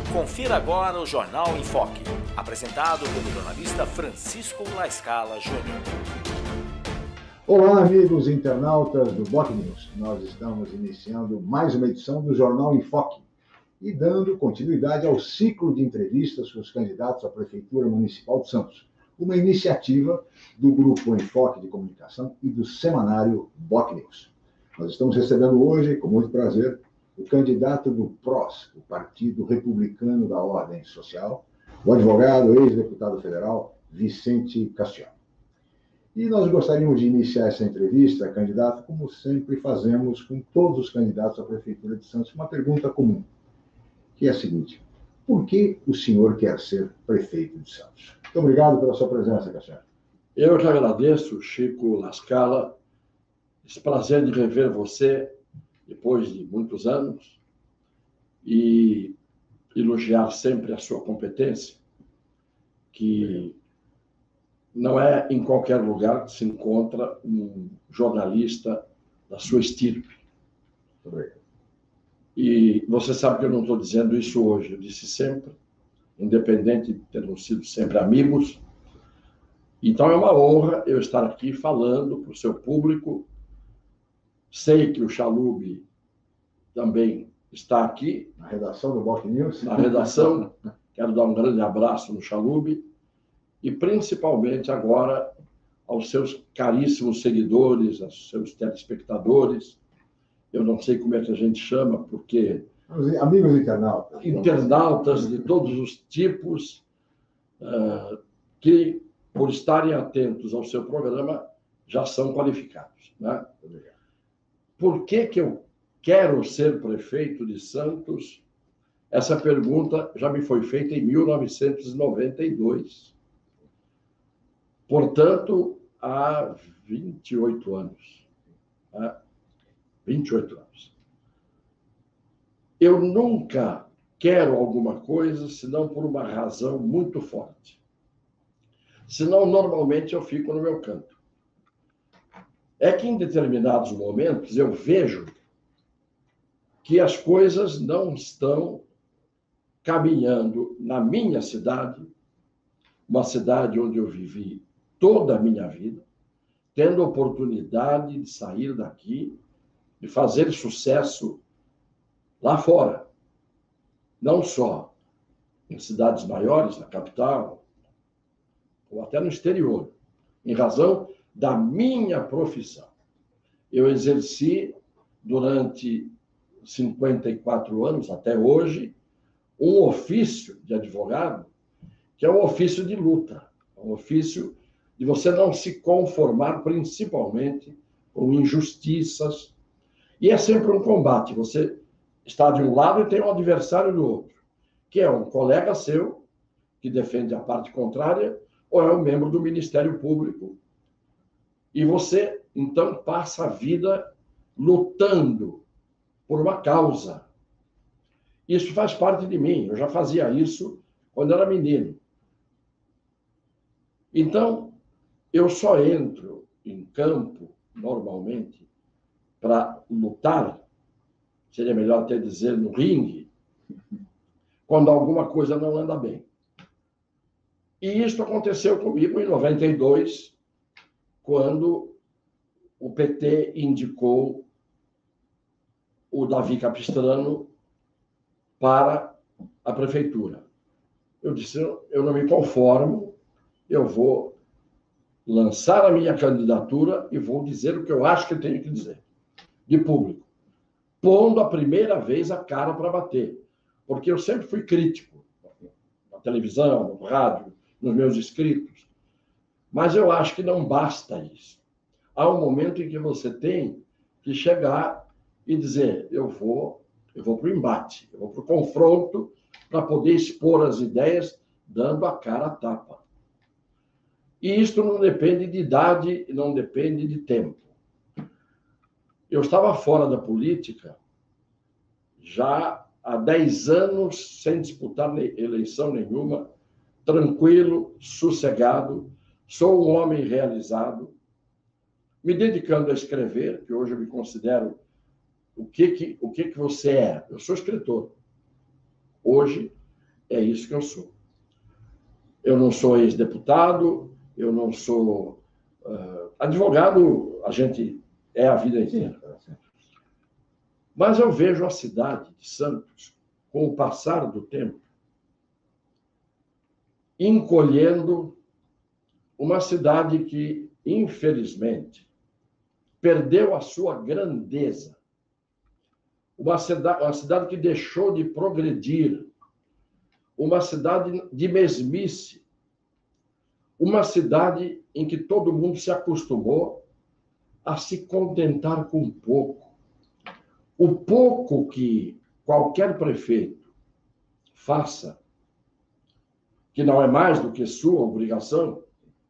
Confira agora o Jornal em Foque, apresentado pelo jornalista Francisco La Scala Júnior. Olá, amigos internautas do BocNews. Nós estamos iniciando mais uma edição do Jornal em Foque e dando continuidade ao ciclo de entrevistas com os candidatos à Prefeitura Municipal de Santos, uma iniciativa do Grupo Enfoque de Comunicação e do semanário BocNews. Nós estamos recebendo hoje, com muito prazer, o candidato do PROS, o Partido Republicano da Ordem Social, o advogado, ex-deputado federal, Vicente Castiano. E nós gostaríamos de iniciar essa entrevista, candidato, como sempre fazemos com todos os candidatos à Prefeitura de Santos, uma pergunta comum, que é a seguinte: por que o senhor quer ser prefeito de Santos? Muito obrigado pela sua presença, Castiano. Eu que agradeço, Chico La Scala, esse prazer de rever você depois de muitos anos e elogiar sempre a sua competência, que não é em qualquer lugar que se encontra um jornalista da sua estirpe. E você sabe que eu não estou dizendo isso hoje, eu disse sempre, independente de termos sido sempre amigos. Então é uma honra eu estar aqui falando para o seu público. Sei que o Chalub também está aqui. Na redação do BocNews. Na redação. Quero dar um grande abraço no Chalub. E principalmente agora aos seus caríssimos seguidores, aos seus telespectadores. Eu não sei como é que a gente chama, porque... Amigos internautas. Internautas de todos os tipos, que, por estarem atentos ao seu programa, já são qualificados, né? Obrigado. Por que eu quero ser prefeito de Santos? Essa pergunta já me foi feita em 1992. Portanto, há 28 anos. 28 anos. Eu nunca quero alguma coisa senão por uma razão muito forte. Senão, normalmente, eu fico no meu canto. É que em determinados momentos eu vejo que as coisas não estão caminhando na minha cidade, uma cidade onde eu vivi toda a minha vida, tendo oportunidade de sair daqui, de fazer sucesso lá fora. Não só em cidades maiores, na capital, ou até no exterior, em razão da minha profissão. Eu exerci durante 54 anos, até hoje, um ofício de advogado, que é um ofício de luta, um ofício de você não se conformar principalmente com injustiças. E é sempre um combate. Você está de um lado e tem um adversário do outro, que é um colega seu, que defende a parte contrária, ou é um membro do Ministério Público. E você, então, passa a vida lutando por uma causa. Isso faz parte de mim. Eu já fazia isso quando era menino. Então, eu só entro em campo, normalmente, para lutar, seria melhor até dizer no ringue, quando alguma coisa não anda bem. E isso aconteceu comigo em 92, quando o PT indicou o Davi Capistrano para a prefeitura. Eu disse, eu não me conformo, eu vou lançar a minha candidatura e vou dizer o que eu acho que eu tenho que dizer, de público, pondo a primeira vez a cara para bater, porque eu sempre fui crítico, na televisão, no rádio, nos meus escritos, mas eu acho que não basta isso. Há um momento em que você tem que chegar e dizer, eu vou para o embate, eu vou para o confronto para poder expor as ideias dando a cara a tapa. E isto não depende de idade, não depende de tempo. Eu estava fora da política já há 10 anos, sem disputar eleição nenhuma, tranquilo, sossegado, sou um homem realizado, me dedicando a escrever, que hoje eu me considero o que você é. Eu sou escritor. Hoje, É isso que eu sou. Eu não sou ex-deputado, eu não sou advogado, a gente é a vida inteira. Mas eu vejo a cidade de Santos, com o passar do tempo, encolhendo, uma cidade que, infelizmente, perdeu a sua grandeza. Uma cidade que deixou de progredir, uma cidade de mesmice, uma cidade em que todo mundo se acostumou a se contentar com pouco. O pouco que qualquer prefeito faça, que não é mais do que sua obrigação,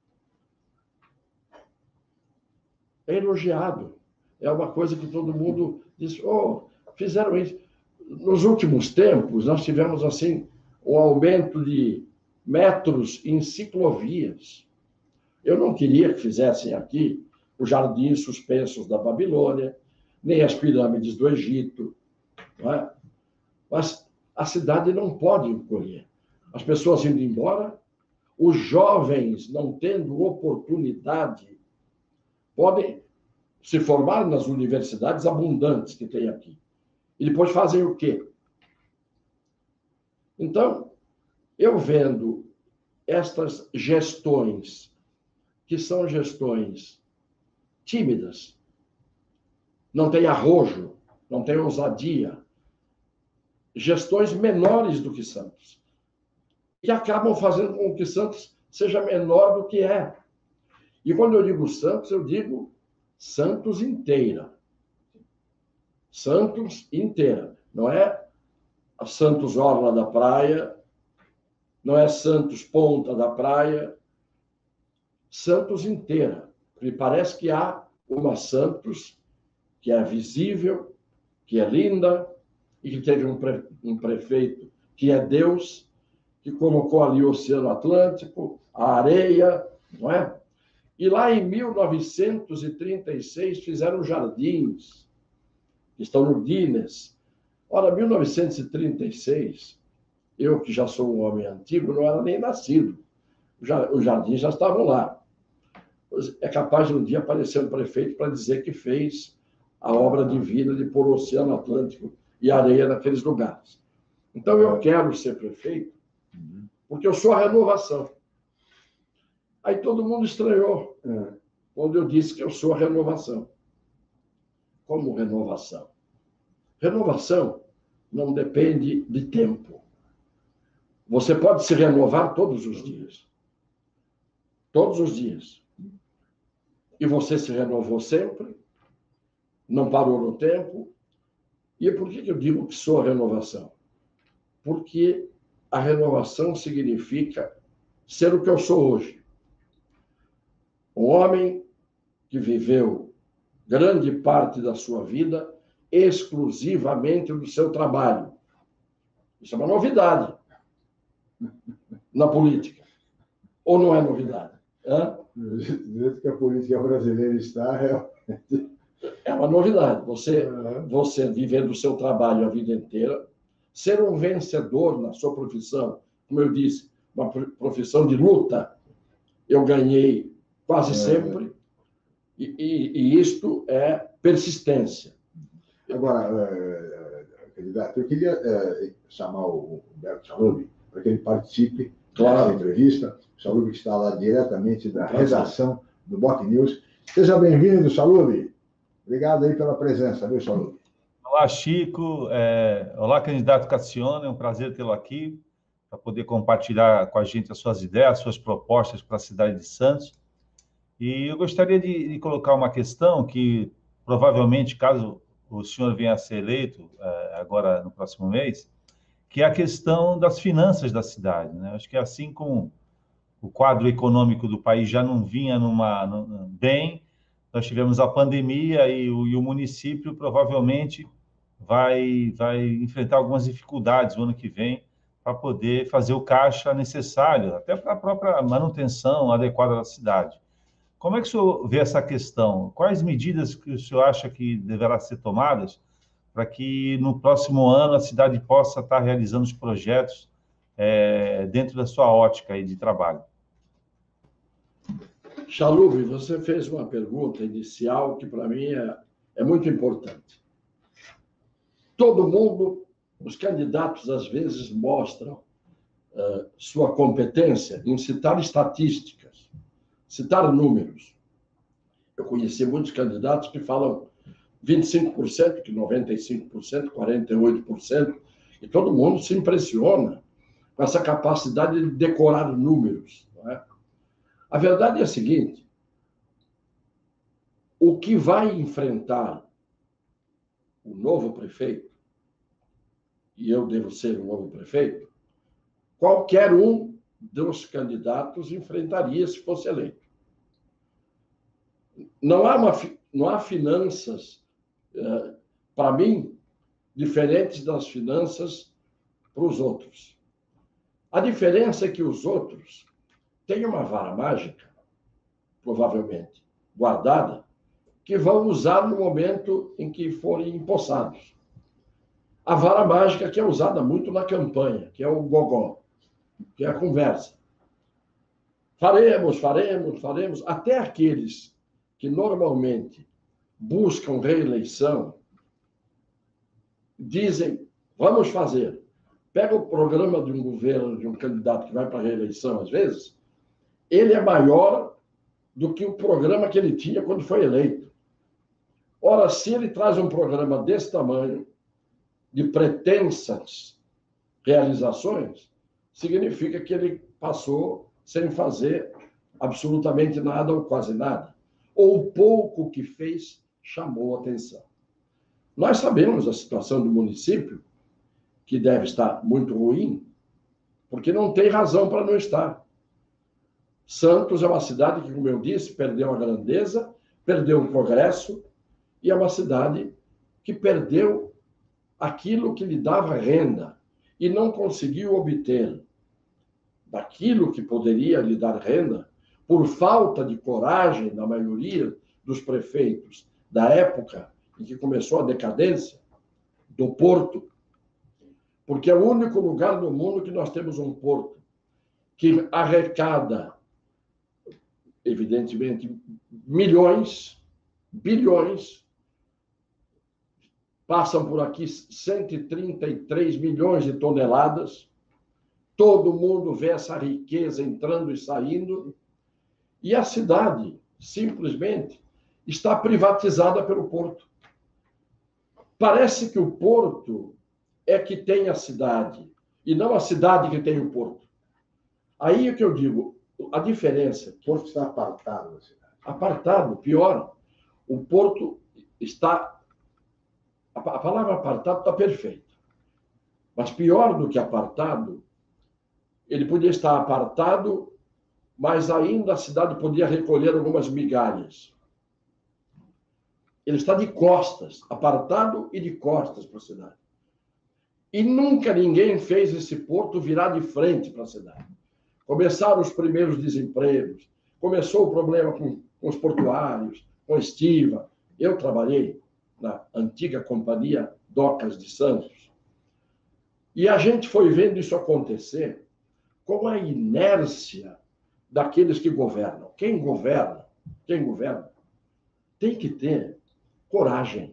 é elogiado. É uma coisa que todo mundo diz, fizeram isso. Nos últimos tempos, nós tivemos, assim, um aumento de metros em ciclovias. Eu não queria que fizessem aqui os jardins suspensos da Babilônia, nem as pirâmides do Egito, não é? Mas a cidade não pode encolher. As pessoas indo embora, os jovens não tendo oportunidade, podem se formar nas universidades abundantes que tem aqui. E depois fazem o quê? Então, eu vendo estas gestões, que são gestões tímidas, não tem arrojo, não tem ousadia, gestões menores do que Santos, que acabam fazendo com que Santos seja menor do que é. E quando eu digo Santos, eu digo Santos inteira. Santos inteira. Não é a Santos Orla da Praia, não é Santos Ponta da Praia, Santos inteira. Me parece que há uma Santos que é visível, que é linda, e que teve um prefeito que é Deus, que colocou ali o Oceano Atlântico, a areia, não é? E lá em 1936 fizeram jardins, que estão no Guinness. Ora, 1936, eu que já sou um homem antigo, não era nem nascido. Os jardins já estavam lá. É capaz de um dia aparecer um prefeito para dizer que fez a obra divina de pôr o Oceano Atlântico e areia naqueles lugares. Então, eu quero ser prefeito porque eu sou a renovação. Aí todo mundo estranhou quando eu disse que eu sou a renovação. Como renovação? Renovação não depende de tempo. Você pode se renovar todos os dias. Todos os dias. E você se renovou sempre, não parou no tempo. E por que eu digo que sou a renovação? Porque a renovação significa ser o que eu sou hoje. Um homem que viveu grande parte da sua vida exclusivamente do seu trabalho. Isso é uma novidade na política. Ou não é novidade? Do jeito que a política brasileira está, realmente... É uma novidade. Você viver do seu trabalho a vida inteira, ser um vencedor na sua profissão, como eu disse, uma profissão de luta, eu ganhei quase sempre, e isto é persistência. Agora, candidato, eu queria chamar o Humberto Chalubi para que ele participe dessa entrevista. O Chalubi está lá diretamente da redação do Bot News. Seja bem-vindo, Chalubi. Obrigado aí pela presença, viu, Chalubi? Olá, Chico. Olá, candidato Cassiano. É um prazer tê-lo aqui para poder compartilhar com a gente as suas ideias, as suas propostas para a cidade de Santos. E eu gostaria de colocar uma questão que, provavelmente, caso o senhor venha a ser eleito agora no próximo mês, que é a questão das finanças da cidade, né? Acho que assim como o quadro econômico do país já não vinha bem, nós tivemos a pandemia e o município provavelmente vai enfrentar algumas dificuldades no ano que vem para poder fazer o caixa necessário, até para a própria manutenção adequada da cidade. Como é que o senhor vê essa questão? Quais medidas que o senhor acha que deverá ser tomadas para que no próximo ano a cidade possa estar realizando os projetos dentro da sua ótica aí de trabalho. Chalub, você fez uma pergunta inicial que para mim é muito importante. Todo mundo, os candidatos às vezes mostram sua competência em citar estatísticas, citar números. Eu conheci muitos candidatos que falam 25%, que 95%, 48%, e todo mundo se impressiona com essa capacidade de decorar números, não é? A verdade é a seguinte: o que vai enfrentar o novo prefeito, e eu devo ser o novo prefeito, qualquer um dos candidatos enfrentaria se fosse eleito. Não há finanças, para mim, diferentes das finanças para os outros. A diferença é que os outros têm uma vara mágica, provavelmente guardada, que vão usar no momento em que forem empossados. A vara mágica que é usada muito na campanha, que é o gogó, que é a conversa. Faremos, faremos, faremos. Até aqueles que normalmente buscam reeleição dizem, vamos fazer. Pega o programa de um governo, de um candidato que vai para a reeleição, às vezes, ele é maior do que o programa que ele tinha quando foi eleito. Ora, se ele traz um programa desse tamanho, de pretensas realizações, significa que ele passou sem fazer absolutamente nada ou quase nada. Ou o pouco que fez chamou atenção. Nós sabemos a situação do município, que deve estar muito ruim, porque não tem razão para não estar. Santos é uma cidade que, como eu disse, perdeu a grandeza, perdeu o progresso, e é uma cidade que perdeu aquilo que lhe dava renda e não conseguiu obter daquilo que poderia lhe dar renda, por falta de coragem da maioria dos prefeitos da época em que começou a decadência do porto, porque é o único lugar no mundo que nós temos um porto que arrecada, evidentemente, milhões, bilhões, passam por aqui 133 milhões de toneladas, todo mundo vê essa riqueza entrando e saindo, e a cidade, simplesmente, está privatizada pelo porto. Parece que o porto é que tem a cidade, e não a cidade que tem o porto. Aí é que eu digo, a diferença... O porto está apartado da cidade. Apartado, pior. O porto está... A palavra apartado está perfeita. Mas pior do que apartado, ele podia estar apartado, mas ainda a cidade podia recolher algumas migalhas. Ele está de costas, apartado e de costas para a cidade. E nunca ninguém fez esse porto virar de frente para a cidade. Começaram os primeiros desempregos, começou o problema com os portuários, com a estiva. Eu trabalhei na antiga companhia Docas de Santos. E a gente foi vendo isso acontecer com a inércia daqueles que governam. Quem governa tem que ter coragem.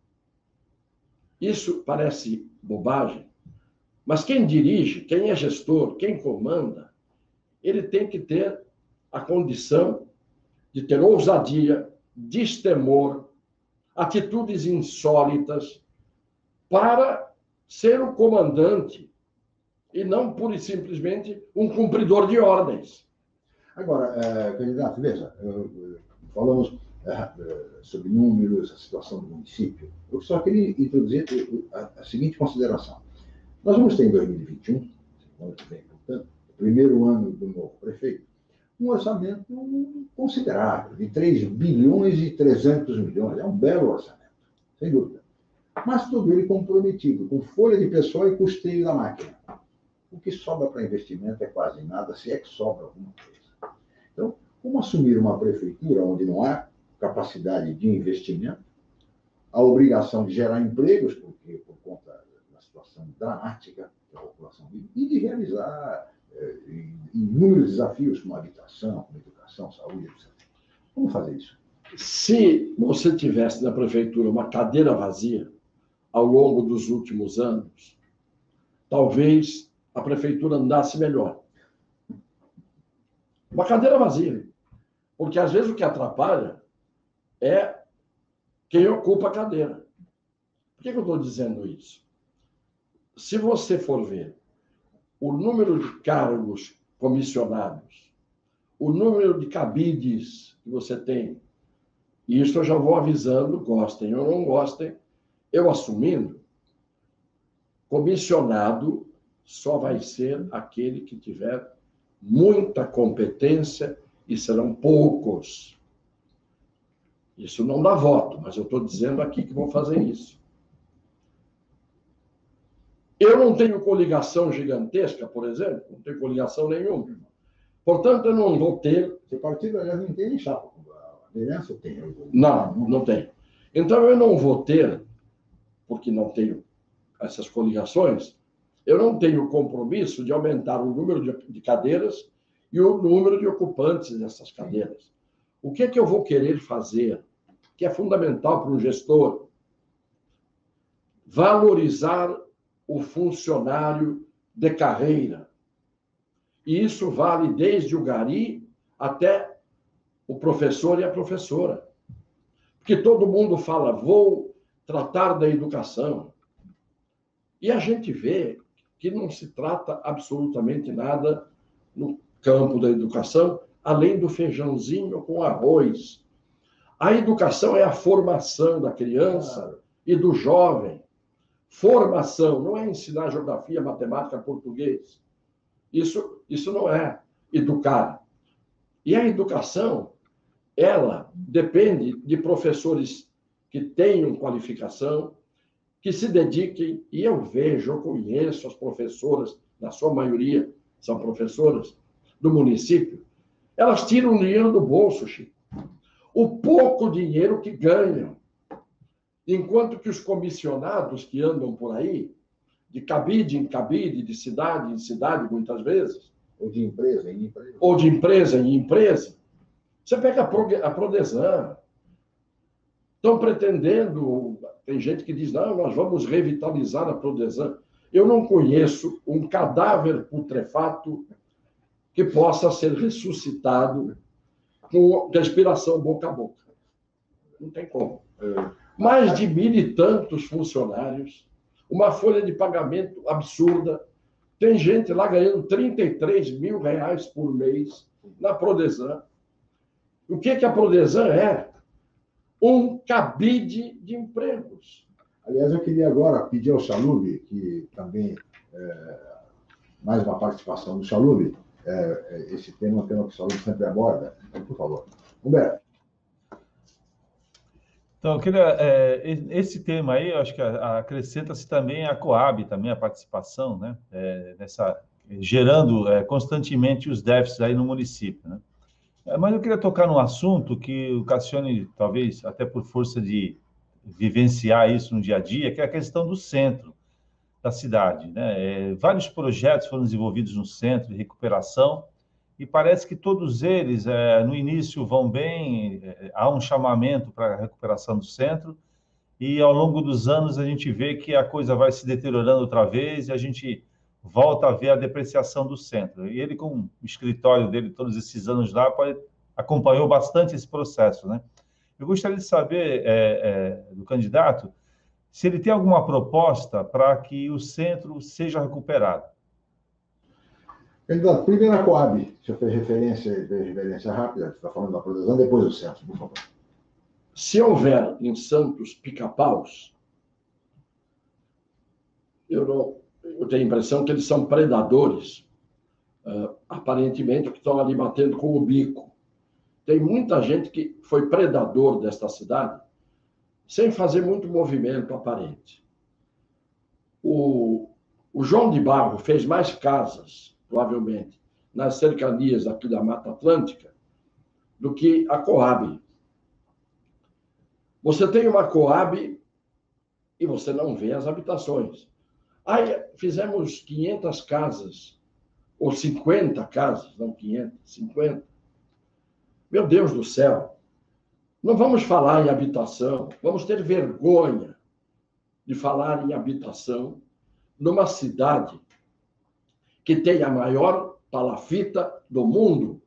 Isso parece bobagem, mas quem dirige, quem é gestor, quem comanda, ele tem que ter a condição de ter ousadia, destemor, atitudes insólitas para ser o comandante e não pura e simplesmente um cumpridor de ordens. Agora, candidato, veja, falamos sobre números, a situação do município. Eu só queria introduzir a seguinte consideração. Nós vamos ter em 2021, portanto, primeiro ano do novo prefeito, um orçamento considerável, de 3 bilhões e 300 milhões. É um belo orçamento, sem dúvida. Mas todo ele comprometido, com folha de pessoal e custeio da máquina. O que sobra para investimento é quase nada, se é que sobra alguma coisa. Então, como assumir uma prefeitura onde não há capacidade de investimento, a obrigação de gerar empregos, porque por conta da situação dramática que da população e de realizar inúmeros desafios como habitação, como educação, saúde, etc. Como fazer isso? Se você tivesse na prefeitura uma cadeira vazia ao longo dos últimos anos, talvez a prefeitura andasse melhor. Uma cadeira vazia. Porque, às vezes, o que atrapalha é quem ocupa a cadeira. Por que eu estou dizendo isso? Se você for ver o número de cargos comissionados, o número de cabides que você tem, e isso eu já vou avisando, gostem ou não gostem, eu assumindo, comissionado só vai ser aquele que tiver muita competência e serão poucos. Isso não dá voto, mas eu estou dizendo aqui que vou fazer isso. Eu não tenho coligação gigantesca, por exemplo, não tenho coligação nenhuma. Portanto, eu não vou ter... Seu partido, aliás, não tem nem chapa. A aliança tem. Não tem. Então, eu não vou ter, porque não tenho essas coligações, eu não tenho o compromisso de aumentar o número de cadeiras e o número de ocupantes dessas cadeiras. O que é que eu vou querer fazer, que é fundamental para um gestor? Valorizar o funcionário de carreira. E isso vale desde o gari até o professor e a professora. Porque todo mundo fala, vou tratar da educação. E a gente vê que não se trata absolutamente nada no campo da educação, além do feijãozinho com arroz. A educação é a formação da criança e do jovem. Formação, não é ensinar geografia, matemática, português. Isso não é educar. E a educação, ela depende de professores que tenham qualificação, que se dediquem, e eu conheço as professoras, na sua maioria são professoras do município, elas tiram dinheiro do bolso, Chico. O pouco dinheiro que ganham. Enquanto que os comissionados que andam por aí, de cabide em cabide, de cidade em cidade, muitas vezes. Ou de empresa em empresa. Ou de empresa em empresa. Você pega a Prodesan. Estão pretendendo... Tem gente que diz, não, nós vamos revitalizar a Prodesan. Eu não conheço um cadáver putrefato que possa ser ressuscitado com respiração boca a boca. Não tem como. Mais de 1.000 e tantos funcionários, uma folha de pagamento absurda. Tem gente lá ganhando 33 mil reais por mês na Prodesan. O que a Prodesan é? Um cabide de empregos. Aliás, eu queria agora pedir ao Chalub, que também mais uma participação do Chalub, esse tema é um tema que o Chalub sempre aborda. Então, por favor. Humberto. Então, eu queria, esse tema aí, eu acho que acrescenta-se também a Coab, também a participação, né, gerando constantemente os déficits aí no município, né? Mas eu queria tocar num assunto que o Cassione, talvez até por força de vivenciar isso no dia a dia, que é a questão do centro da cidade, né? Vários projetos foram desenvolvidos no centro de recuperação, e parece que todos eles, no início, vão bem, há um chamamento para a recuperação do centro, e ao longo dos anos a gente vê que a coisa vai se deteriorando outra vez, e a gente volta a ver a depreciação do centro. E ele, com o escritório dele, todos esses anos lá, acompanhou bastante esse processo, né? Eu gostaria de saber, do candidato, se ele tem alguma proposta para que o centro seja recuperado. Candidato, primeiro a Coab, o senhor fez referência rápida, você está falando da Prodesan, depois o centro, por favor. Se houver em Santos pica-paus, eu tenho a impressão que eles são predadores, aparentemente, que estão ali batendo com o bico. Tem muita gente que foi predador desta cidade, sem fazer muito movimento aparente. O João de Barro fez mais casas, provavelmente, nas cercanias aqui da Mata Atlântica, do que a Coab. Você tem uma Coab e você não vê as habitações. Aí fizemos 500 casas, ou 50 casas, não 500, 50. Meu Deus do céu, não vamos falar em habitação, vamos ter vergonha de falar em habitação numa cidade que tem a maior palafita do mundo.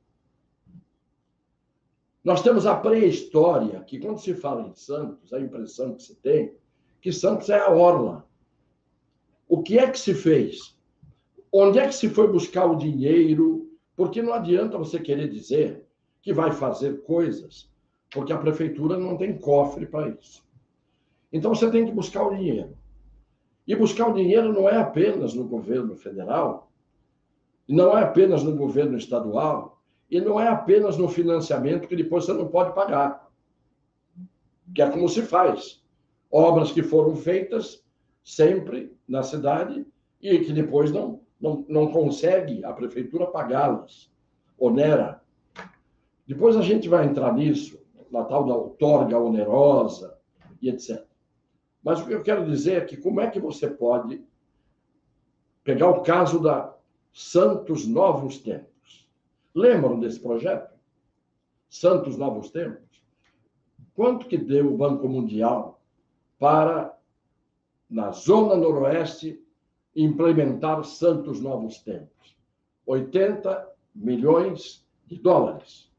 Nós temos a pré-história, que quando se fala em Santos, a impressão que se tem que Santos é a orla. O que é que se fez? Onde é que se foi buscar o dinheiro? Porque não adianta você querer dizer que vai fazer coisas, porque a prefeitura não tem cofre para isso. Então você tem que buscar o dinheiro. E buscar o dinheiro não é apenas no governo federal, não é apenas no governo estadual, e não é apenas no financiamento que depois você não pode pagar. Que é como se faz. Obras que foram feitas sempre na cidade e que depois não consegue a prefeitura pagá-las. Onera. Depois a gente vai entrar nisso, na tal da outorga onerosa e etc. Mas o que eu quero dizer é que como é que você pode pegar o caso da Santos Novos Tempos? Lembram desse projeto? Santos Novos Tempos? Quanto que deu o Banco Mundial para, na Zona Noroeste, implementar Santos Novos Tempos? 80 milhões de dólares.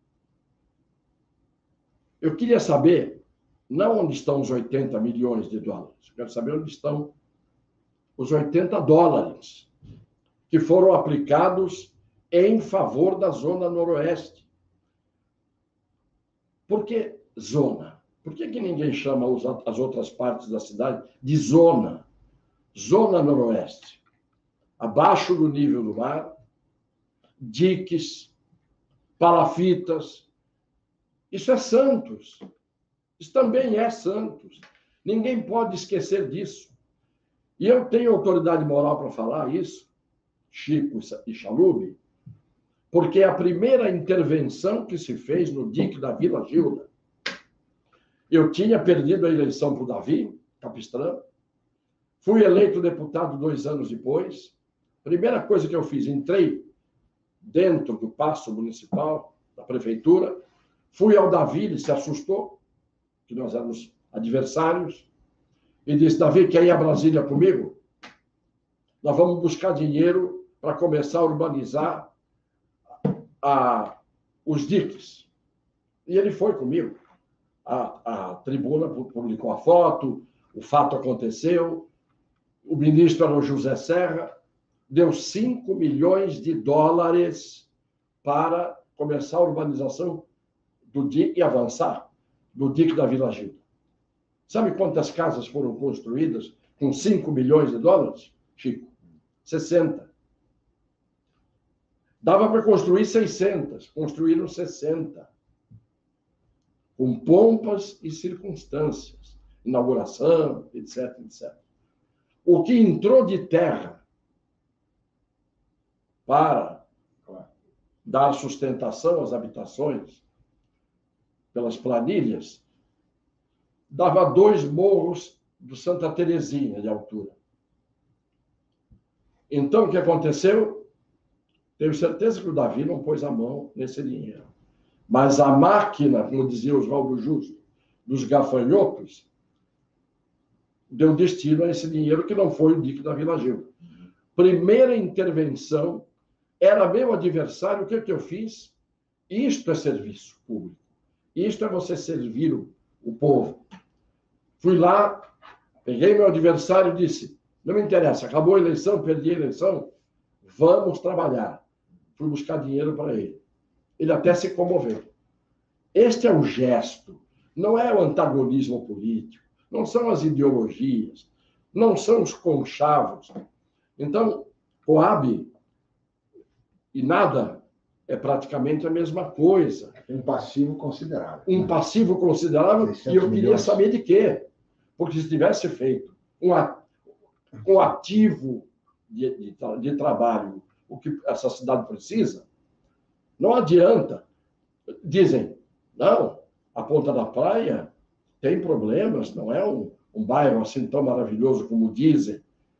Eu queria saber, não onde estão os 80 milhões de dólares, eu quero saber onde estão os 80 dólares que foram aplicados em favor da Zona Noroeste. Por que zona? Por que ninguém chama as outras partes da cidade de zona? Zona Noroeste. Abaixo do nível do mar, diques, palafitas. Isso é Santos. Isso também é Santos. Ninguém pode esquecer disso. E eu tenho autoridade moral para falar isso, Chico e Chalub, porque a primeira intervenção que se fez no dique da Vila Gilda, eu tinha perdido a eleição para o Davi Capistrano, fui eleito deputado 2 anos depois. Primeira coisa que eu fiz, entrei dentro do Paço Municipal, da Prefeitura, fui ao Davi, ele se assustou, que nós éramos adversários, e disse: Davi, quer ir a Brasília comigo? Nós vamos buscar dinheiro para começar a urbanizar os diques. E ele foi comigo. A tribuna publicou a foto, o fato aconteceu, o ministro era o José Serra, deu 5 milhões de dólares para começar a urbanização do dique e avançar do dique da Vila Gilda. Sabe quantas casas foram construídas com 5 milhões de dólares, Chico? 60. Dava para construir 600, construíram 60. Com pompas e circunstâncias, inauguração, etc, etc. O que entrou de terra para dar sustentação às habitações, pelas planilhas, dava 2 morros do Santa Terezinha de altura. Então, o que aconteceu? Tenho certeza que o Davi não pôs a mão nesse dinheiro. Mas a máquina, como dizia Oswaldo Justo, dos gafanhotos, deu destino a esse dinheiro que não foi o dique da Vila Gilda. Primeira intervenção, era meu adversário, o que eu fiz? Isto é serviço público. Isto é você servir o povo. Fui lá, peguei meu adversário e disse: não me interessa, acabou a eleição, perdi a eleição, vamos trabalhar. Fui buscar dinheiro para ele. Ele até se comoveu. Este é o gesto, não é o antagonismo político, não são as ideologias, não são os conchavos. Então, Coab e nada é praticamente a mesma coisa. Um passivo considerável. Um passivo considerável, e eu queria saber de quê. Porque se tivesse feito um ativo de trabalho, o que essa cidade precisa, não adianta. Dizem, não, a Ponta da Praia tem problemas, não é um bairro assim tão maravilhoso como dizem.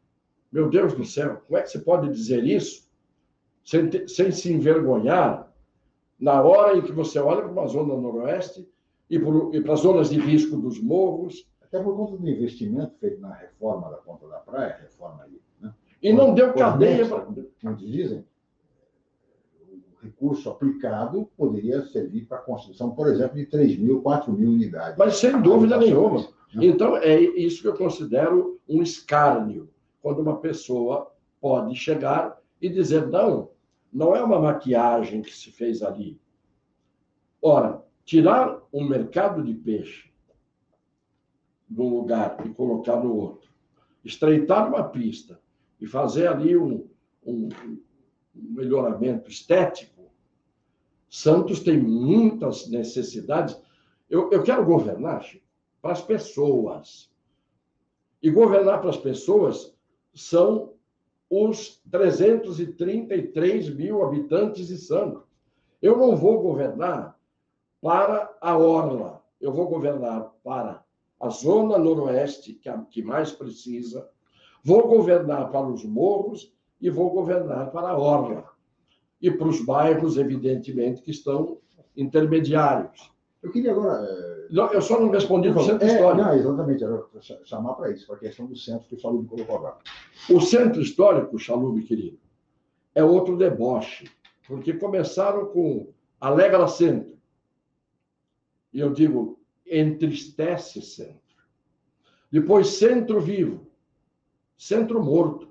Meu Deus do céu, como é que você pode dizer isso sem se envergonhar na hora em que você olha para uma zona noroeste e para as zonas de risco dos morros? Até por conta do investimento feito na reforma da Ponta da Praia, reforma aí, né? E não deu cadeia para... Como dizem, o recurso aplicado poderia servir para a construção, por exemplo, de 3.000, 4.000 unidades. Mas sem dúvida nenhuma. Então, é isso que eu considero um escárnio, quando uma pessoa pode chegar e dizer, não é uma maquiagem que se fez ali. Ora, tirar um mercado de peixe de um lugar e colocar no outro, estreitar uma pista e fazer ali um melhoramento estético, Santos tem muitas necessidades. Eu quero governar, Chico, para as pessoas. E governar para as pessoas são os 333 mil habitantes de Santos. Eu não vou governar para a orla, eu vou governar para a zona noroeste, que mais precisa, vou governar para os morros e vou governar para a orla. E para os bairros, evidentemente, que estão intermediários. Eu queria agora... Eu só não respondi para o centro histórico. Não, exatamente, era chamar para isso, para a questão do centro que o Chalub colocou agora. O centro histórico, Chalub, querido, é outro deboche, porque começaram com Alegra Centro. E eu digo, entristece centro. Depois, Centro Vivo, Centro Morto.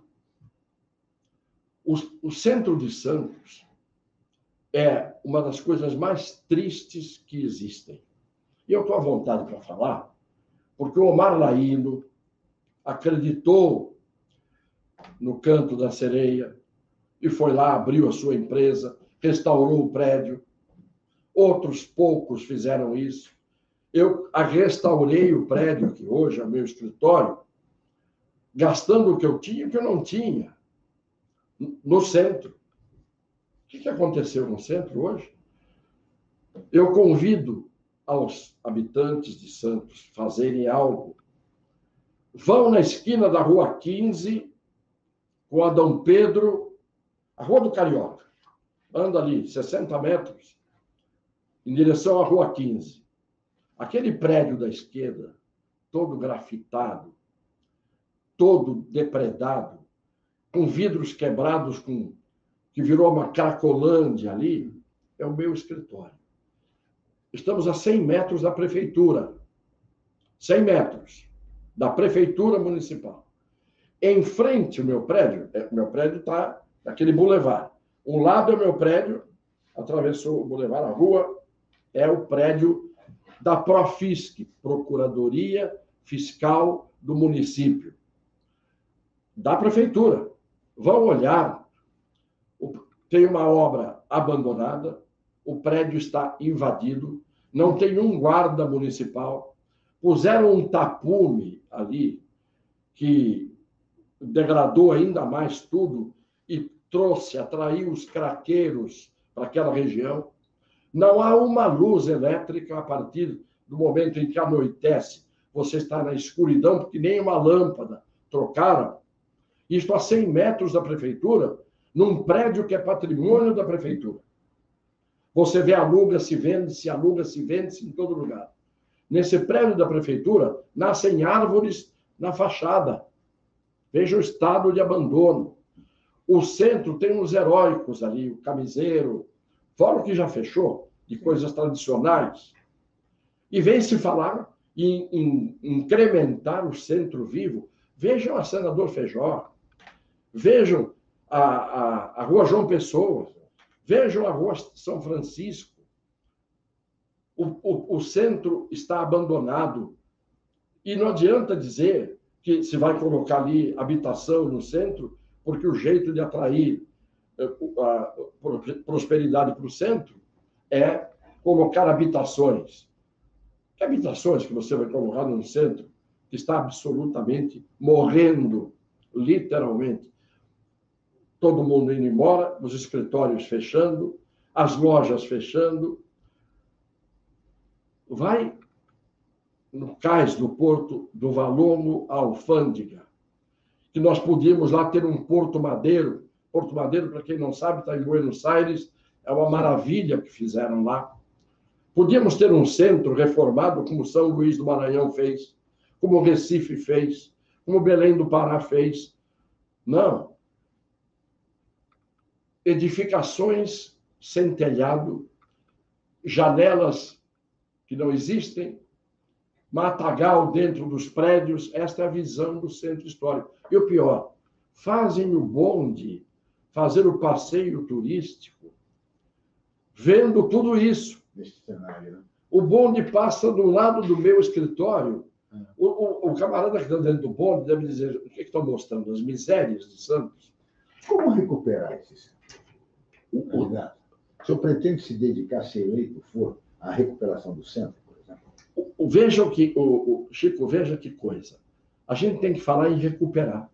O centro de Santos é uma das coisas mais tristes que existem. E eu estou à vontade para falar, porque o Omar Laíno acreditou no Canto da Sereia e foi lá, abriu a sua empresa, restaurou o prédio. Outros poucos fizeram isso. Eu restaurei o prédio, que hoje é meu escritório, gastando o que eu tinha e o que eu não tinha, no centro. O que aconteceu no centro hoje? Eu convido aos habitantes de Santos fazerem algo. Vão na esquina da Rua 15, com a Dom Pedro, a Rua do Carioca. Anda ali, 60 metros, em direção à Rua 15. Aquele prédio da esquerda, todo grafitado, todo depredado, com vidros quebrados, que virou uma cracolândia ali, é o meu escritório. Estamos a 100 metros da prefeitura. 100 metros da prefeitura municipal. Em frente ao meu prédio está naquele bulevar. Um lado é o meu prédio, atravessou o bulevar, a rua, é o prédio da Profisc, Procuradoria Fiscal do município, da prefeitura. Vão olhar, tem uma obra abandonada, o prédio está invadido, não tem um guarda municipal, puseram um tapume ali que degradou ainda mais tudo e atraiu os craqueiros para aquela região. Não há uma luz elétrica a partir do momento em que anoitece. Você está na escuridão, porque nem uma lâmpada trocaram. Isto a 100 metros da prefeitura, num prédio que é patrimônio da prefeitura. Você vê aluga-se, vende-se, aluga-se, vende-se em todo lugar. Nesse prédio da prefeitura, nascem árvores na fachada. Veja o estado de abandono. O centro tem uns heróicos ali, o Camiseiro, fora o que já fechou, de coisas tradicionais. E vem-se falar em incrementar o centro vivo. Vejam a Senador Feijó, vejam a Rua João Pessoa, vejam a Rua São Francisco. O centro está abandonado. E não adianta dizer que se vai colocar ali habitação no centro, porque o jeito de atrair a prosperidade para o centro é colocar habitações. Que habitações que você vai colocar no centro que está absolutamente morrendo, literalmente? Todo mundo indo embora, os escritórios fechando, as lojas fechando. Vai no cais do Porto do Valongo, a Alfândega, que nós podíamos lá ter um Porto Madeiro. Porto Madeiro, para quem não sabe, está em Buenos Aires, é uma maravilha que fizeram lá. Podíamos ter um centro reformado, como São Luís do Maranhão fez, como Recife fez, como Belém do Pará fez. Não. Edificações sem telhado, janelas que não existem, matagal dentro dos prédios. Esta é a visão do centro histórico. E o pior, fazem o bonde, fazer o passeio turístico, vendo tudo isso. Neste cenário, né? O bonde passa do lado do meu escritório. O camarada que está dentro do bonde deve dizer: o que estão mostrando? As misérias de Santos. Como recuperar esse centro? Candidato, o senhor pretende se dedicar, se eleito for, à recuperação do centro, por exemplo? Veja Chico, veja que coisa. A gente tem que falar em recuperar.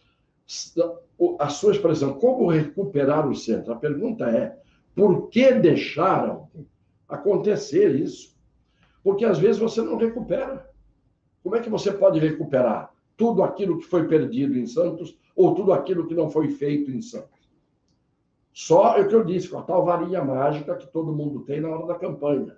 A sua expressão, como recuperar o centro? A pergunta é, por que deixaram acontecer isso? Porque às vezes você não recupera. Como é que você pode recuperar tudo aquilo que foi perdido em Santos ou tudo aquilo que não foi feito em Santos? Só é o que eu disse, com a tal varinha mágica que todo mundo tem na hora da campanha.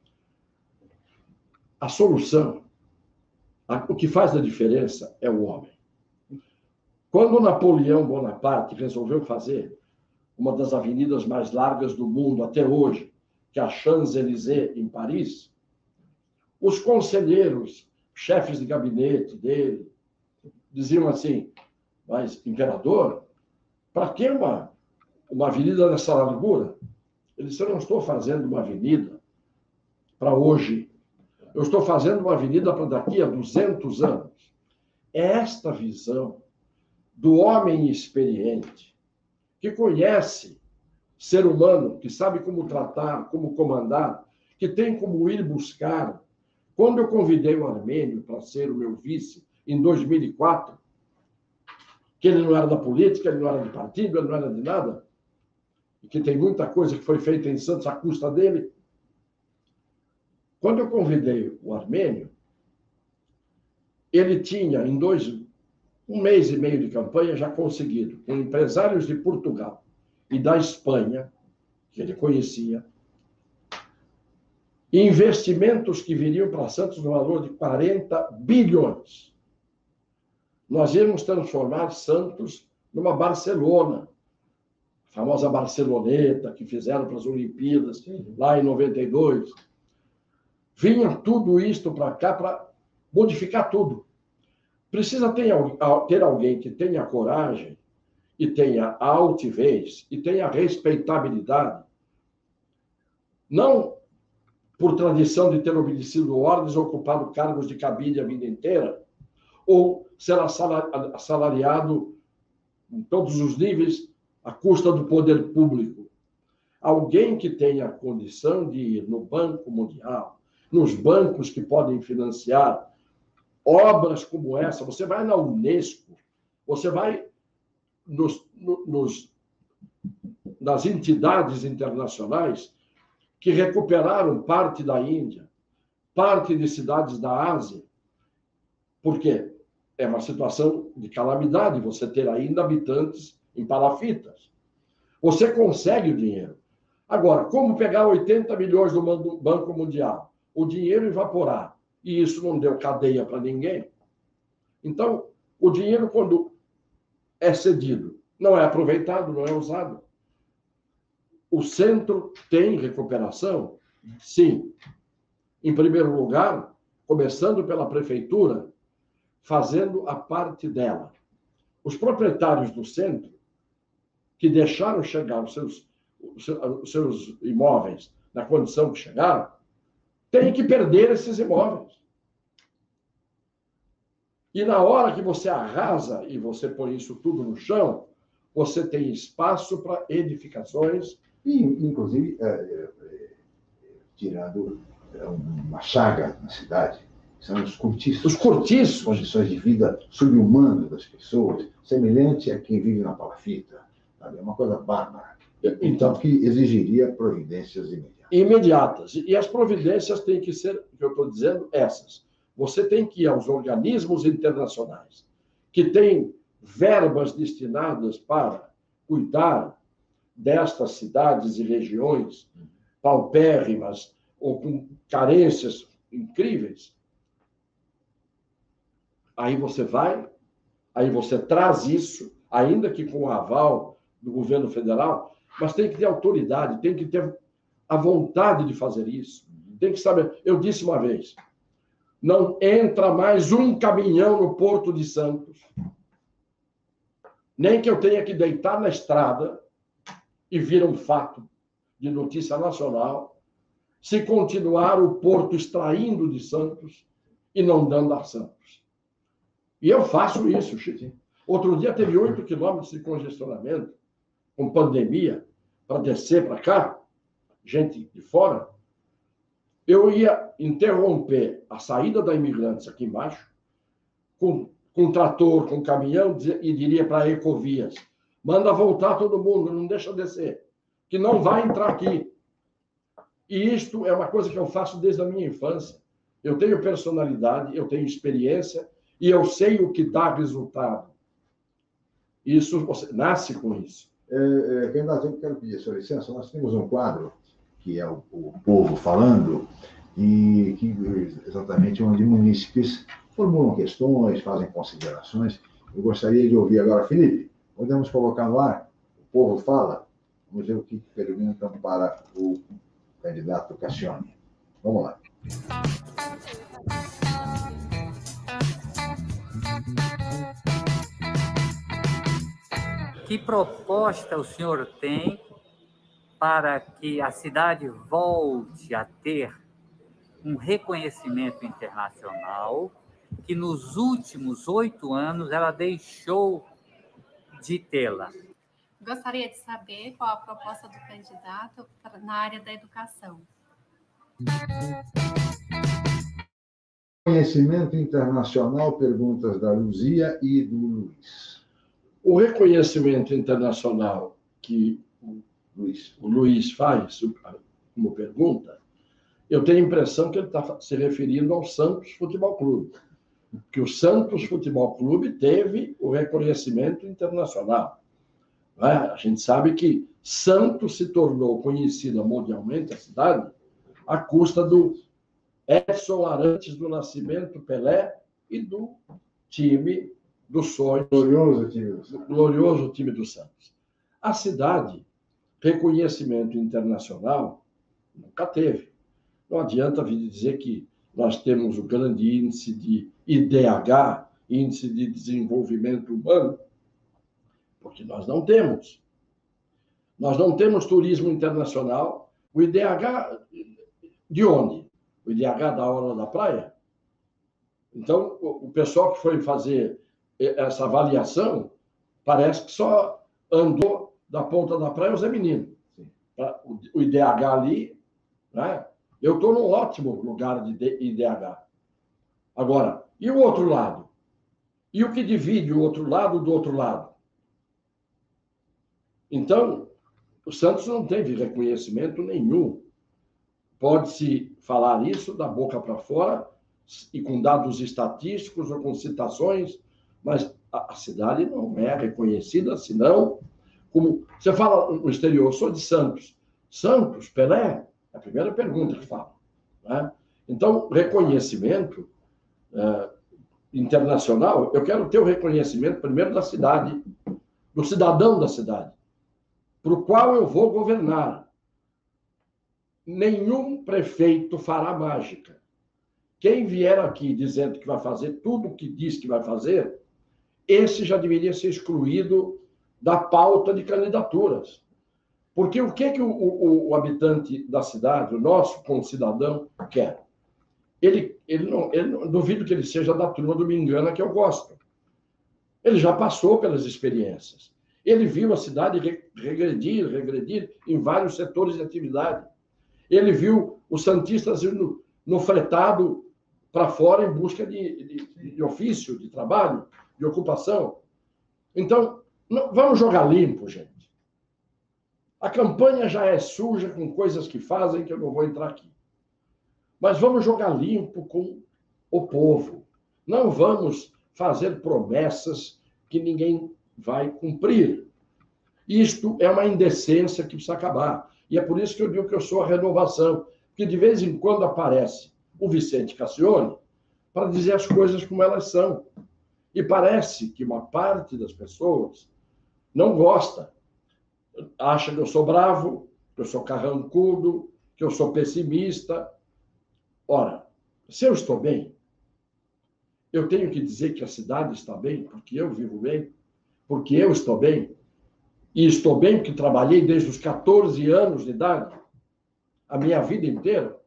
A solução, o que faz a diferença é o homem. Quando Napoleão Bonaparte resolveu fazer uma das avenidas mais largas do mundo até hoje, que é a Champs-Élysées, em Paris, os conselheiros, chefes de gabinete dele, diziam assim: mas, imperador, para que uma avenida dessa largura? Ele disse: eu não estou fazendo uma avenida para hoje. Eu estou fazendo uma avenida para daqui a 200 anos. É esta visão do homem experiente, que conhece ser humano, que sabe como tratar, como comandar, que tem como ir buscar. Quando eu convidei o Armênio para ser o meu vice, em 2004, que ele não era da política, ele não era de partido, ele não era de nada, e que tem muita coisa que foi feita em Santos à custa dele. Quando eu convidei o Armênio, ele tinha, em um mês e meio de campanha, já conseguido, com empresários de Portugal e da Espanha, que ele conhecia, investimentos que viriam para Santos no valor de 40 bilhões. Nós íamos transformar Santos numa Barcelona, a famosa Barceloneta que fizeram para as Olimpíadas, lá em 92. Vinha tudo isto para cá para modificar tudo. Precisa ter alguém que tenha coragem e tenha a altivez e tenha a respeitabilidade, não por tradição de ter obedecido ordens ou ocupado cargos de cabide a vida inteira, ou ser assalariado em todos os níveis à custa do poder público. Alguém que tenha a condição de ir no Banco Mundial, nos bancos que podem financiar obras como essa. Você vai na Unesco, você vai nas entidades internacionais que recuperaram parte da Índia, parte de cidades da Ásia. Por quê? É uma situação de calamidade você ter ainda habitantes em palafitas. Você consegue o dinheiro. Agora, como pegar 80 milhões do Banco Mundial? O dinheiro evaporar. E isso não deu cadeia para ninguém. Então, o dinheiro, quando é cedido, não é aproveitado, não é usado. O centro tem recuperação? Sim. Em primeiro lugar, começando pela prefeitura, fazendo a parte dela. Os proprietários do centro, que deixaram chegar os seus imóveis na condição que chegaram, têm que perder esses imóveis. E na hora que você arrasa e você põe isso tudo no chão, você tem espaço para edificações. E, inclusive, tirando uma chaga na cidade, são os cortiços. Os cortiços. Condições de vida subhumanas das pessoas, semelhante a quem vive na palafita. Sabe? É uma coisa bárbara. Então, que exigiria providências imediatas. E as providências têm que ser, o que eu estou dizendo, essas. Você tem que ir aos organismos internacionais que têm verbas destinadas para cuidar destas cidades e regiões paupérrimas ou com carências incríveis, aí você vai, aí você traz isso, ainda que com o aval do governo federal, mas tem que ter autoridade, tem que ter a vontade de fazer isso. Tem que saber. Eu disse uma vez, não entra mais um caminhão no Porto de Santos, nem que eu tenha que deitar na estrada e vir um fato de notícia nacional, se continuar o Porto extraindo de Santos e não dando a Santos. E eu faço isso, Chico. Outro dia teve 8 quilômetros de congestionamento, com pandemia, para descer para cá, gente de fora. Eu ia interromper a saída da imigrantes aqui embaixo, com trator, com caminhão, e diria para Ecovias, manda voltar todo mundo, não deixa descer, que não vai entrar aqui. E isto é uma coisa que eu faço desde a minha infância. Eu tenho personalidade, eu tenho experiência, e eu sei o que dá resultado. Isso, você nasce com isso. Candidato, eu quero pedir a sua licença. Nós temos um quadro, que é o Povo Falando, e que exatamente onde munícipes formulam questões, fazem considerações. Eu gostaria de ouvir agora, Felipe, podemos colocar no ar? O Povo Fala? Vamos ver o que perguntam para o candidato Cassione. Vamos lá. Que proposta o senhor tem para que a cidade volte a ter um reconhecimento internacional que nos últimos 8 anos ela deixou de tê-la? Gostaria de saber qual a proposta do candidato na área da educação. Reconhecimento internacional, perguntas da Luzia e do Luiz. O reconhecimento internacional que o Luiz faz como pergunta, eu tenho a impressão que ele está se referindo ao Santos Futebol Clube, que o Santos Futebol Clube teve o reconhecimento internacional. A gente sabe que Santos se tornou conhecida mundialmente, a cidade, à custa do Edson Arantes do Nascimento Pelé e do time do sonho, glorioso time do Santos. A cidade, reconhecimento internacional, nunca teve. Não adianta vir dizer que nós temos o grande índice de IDH, Índice de Desenvolvimento Humano, porque nós não temos. Nós não temos turismo internacional. O IDH, de onde? O IDH da Orla da Praia? Então, o pessoal que foi fazer essa avaliação parece que só andou da ponta da praia o Zé Menino. O IDH ali, né? Eu estou num ótimo lugar de IDH. Agora, e o outro lado? E o que divide o outro lado do outro lado? Então, o Santos não teve reconhecimento nenhum. Pode-se falar isso da boca para fora, e com dados estatísticos ou com citações, mas a cidade não é reconhecida, senão, como você fala no exterior, sou de Santos. Santos, Pelé, é a primeira pergunta que falo. Né? Então, reconhecimento internacional, eu quero ter o reconhecimento primeiro da cidade, do cidadão da cidade, para o qual eu vou governar. Nenhum prefeito fará mágica. Quem vier aqui dizendo que vai fazer tudo o que diz que vai fazer, esse já deveria ser excluído da pauta de candidaturas. Porque o que o habitante da cidade, o nosso concidadão, quer? Ele não duvido que ele seja da turma do Me Engana, que eu gosto. Ele já passou pelas experiências. Ele viu a cidade regredir em vários setores de atividade. Ele viu os santistas indo no fretado para fora em busca de ofício, de trabalho, de ocupação. Então, vamos jogar limpo, gente. A campanha já é suja com coisas que fazem que eu não vou entrar aqui. Mas vamos jogar limpo com o povo. Não vamos fazer promessas que ninguém vai cumprir. Isto é uma indecência que precisa acabar. E é por isso que eu digo que eu sou a renovação. Porque de vez em quando aparece o Vicente Cassione para dizer as coisas como elas são. E parece que uma parte das pessoas não gosta. Acha que eu sou bravo, que eu sou carrancudo, que eu sou pessimista. Ora, se eu estou bem, eu tenho que dizer que a cidade está bem, porque eu vivo bem, porque eu estou bem. E estou bem porque trabalhei desde os 14 anos de idade, a minha vida inteira.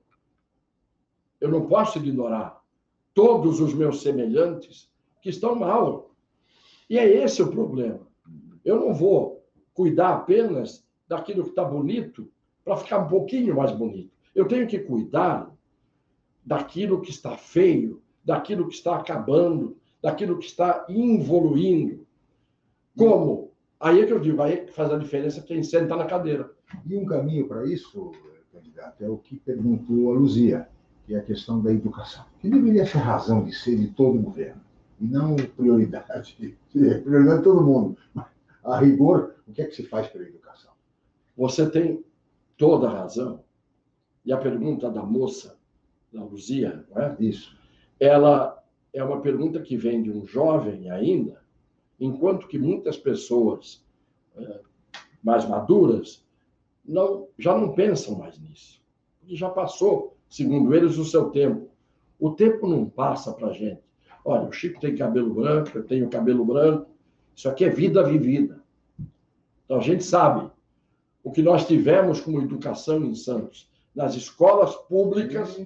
Eu não posso ignorar todos os meus semelhantes que estão mal. E é esse o problema. Eu não vou cuidar apenas daquilo que está bonito para ficar um pouquinho mais bonito. Eu tenho que cuidar daquilo que está feio, daquilo que está acabando, daquilo que está evoluindo. Como? Aí é que eu digo, aí faz a diferença quem senta na cadeira. E um caminho para isso, candidato, é o que perguntou a Luzia, que é a questão da educação, que deveria ser razão de ser de todo o governo, e não prioridade. Prioridade de todo mundo. Mas, a rigor, o que é que se faz pela educação? Você tem toda a razão. E a pergunta da moça, da Luzia, não é? Isso. Ela é uma pergunta que vem de um jovem ainda, enquanto que muitas pessoas mais maduras já não pensam mais nisso. E já passou, segundo eles, o seu tempo. O tempo não passa para a gente. Olha, o Chico tem cabelo branco, eu tenho cabelo branco. Isso aqui é vida vivida. Então, a gente sabe o que nós tivemos como educação em Santos, nas escolas públicas.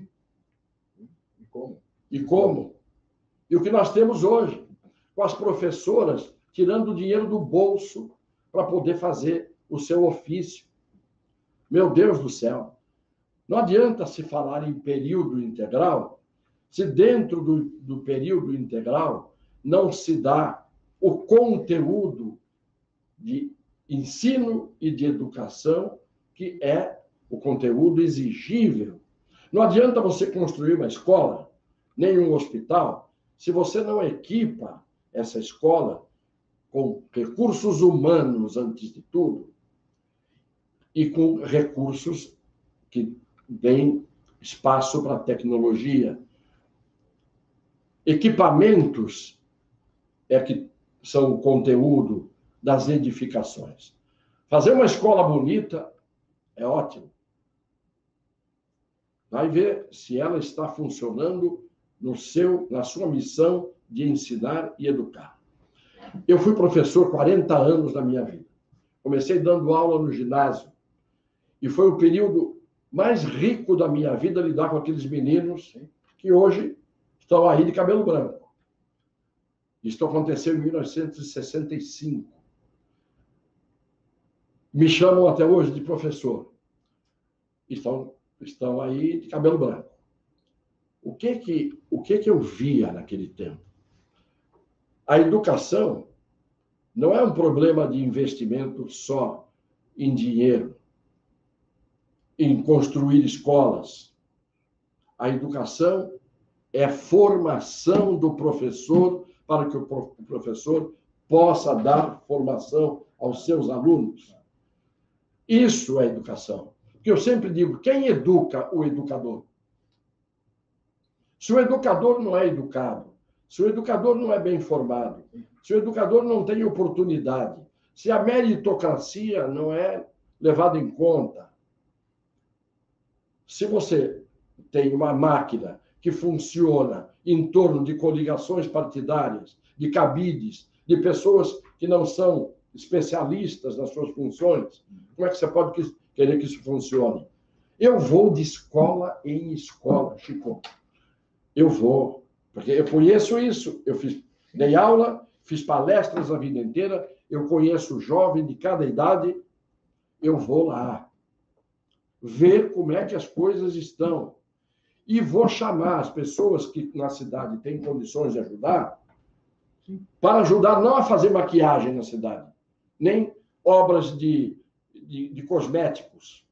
E como? E como? E o que nós temos hoje, com as professoras tirando o dinheiro do bolso para poder fazer o seu ofício. Meu Deus do céu! Não adianta se falar em período integral se dentro do período integral não se dá o conteúdo de ensino e de educação que é o conteúdo exigível. Não adianta você construir uma escola, nem um hospital, se você não equipa essa escola com recursos humanos, antes de tudo, e com recursos que deem espaço para tecnologia. Equipamentos é que são o conteúdo das edificações. Fazer uma escola bonita é ótimo. Vai ver se ela está funcionando na sua missão de ensinar e educar. Eu fui professor 40 anos da minha vida. Comecei dando aula no ginásio. E foi o período mais rico da minha vida lidar com aqueles meninos que hoje estão aí de cabelo branco. Isso aconteceu em 1965. Me chamam até hoje de professor. Estão aí de cabelo branco. O que eu via naquele tempo? A educação não é um problema de investimento só em dinheiro, em construir escolas. A educação é formação do professor para que o professor possa dar formação aos seus alunos. Isso é educação. Porque eu sempre digo, quem educa o educador? Se o educador não é educado, se o educador não é bem formado, se o educador não tem oportunidade, se a meritocracia não é levada em conta, se você tem uma máquina que funciona em torno de coligações partidárias, de cabides, de pessoas que não são especialistas nas suas funções, como é que você pode querer que isso funcione? Eu vou de escola em escola, Chico. Eu vou, porque eu conheço isso. Dei aula, fiz palestras a vida inteira, eu conheço jovem de cada idade, eu vou lá ver como é que as coisas estão. E vou chamar as pessoas que na cidade têm condições de ajudar, para ajudar não a fazer maquiagem na cidade, nem obras de cosméticos.